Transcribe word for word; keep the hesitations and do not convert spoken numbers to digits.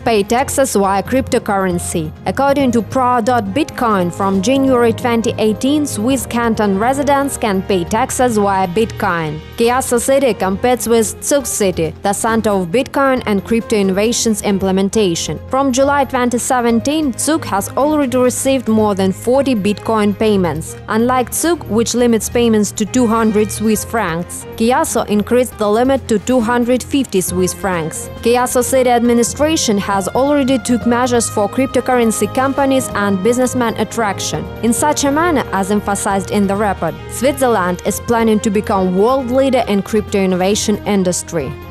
pay taxes via cryptocurrency. According to Pro.Bitcoin, from January twenty eighteen, Swiss canton residents can pay taxes via Bitcoin. Chiasso city competes with Zug city, the center of Bitcoin and crypto innovations implementation. From July twenty seventeen, Zug has already received more than forty Bitcoin payments. Unlike Zug, which limits payments to two hundred Swiss francs, Chiasso increased the limit to two hundred fifty Swiss francs. Chiasso city administration has already took measures for cryptocurrency companies and businessmen attraction. In such a manner, as emphasized in the report, Switzerland is planning to become world leader in crypto innovation industry.